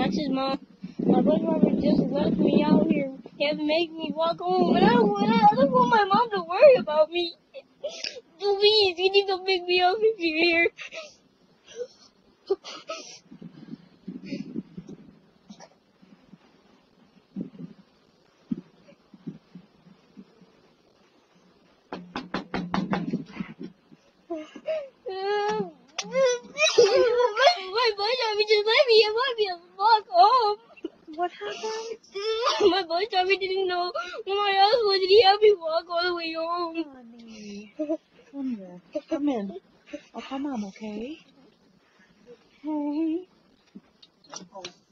That's his mom. My bus driver just left me out here. He had to make me walk home. And I don't want my mom to worry about me. Please, you need to pick me up if you're here. My bus driver just let me walk home. What happened? My bus driver didn't know where my house was and he had me walk all the way home. Honey. Come here. Come in. I'll call Mom, okay? Hey. Oh.